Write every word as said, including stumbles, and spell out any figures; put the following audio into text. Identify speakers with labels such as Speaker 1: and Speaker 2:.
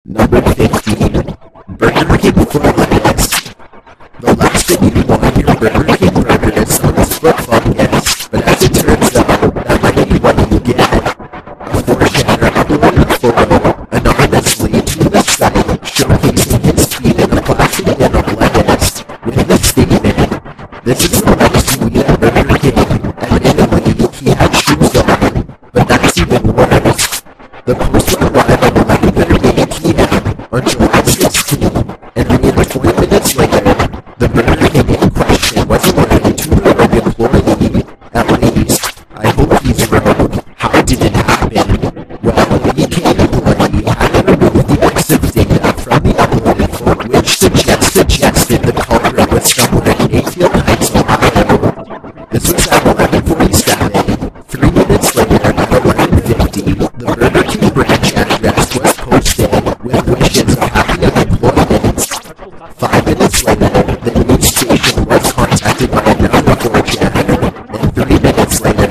Speaker 1: Number fifteen. Burger King for lettuce. The last thing you want in your Burger King burger is someone's foot fungus, but as it turns out, that might be what you get. A four-chatter uploaded a photo anonymously to the site showcasing his feet in a plastic bin of lettuce with the statement, "This is the lettuce you eat at Burger King." Admittedly, he had shoes on, but that's even worse. The post went live at eleven thirty p m on July sixteenth, and nearly twenty minutes later, the Burger King in question was alerted to the rogue employee. At least, I hope he's rogue. How did it happen? Well, the B K employee had to remove the exif data from the uploaded photo, which suggest, suggested the culprit was somewhere in Mayfield Heights, Ohio. This was at eleven forty-seven. Three minutes later, at eleven fifty, the Burger King branch address was posted with wishes of happy unemployment. Five minutes later, the news station was contacted by another four chatter, and three minutes later,